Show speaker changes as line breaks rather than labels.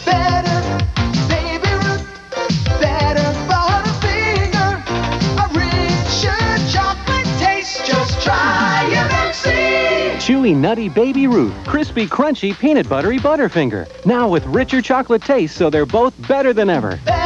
Better, Baby Ruth, better Butterfinger. A richer chocolate taste, just try it and see.
Chewy, nutty Baby Ruth, crispy, crunchy, peanut buttery Butterfinger. Now with richer chocolate taste, so they're both better than ever.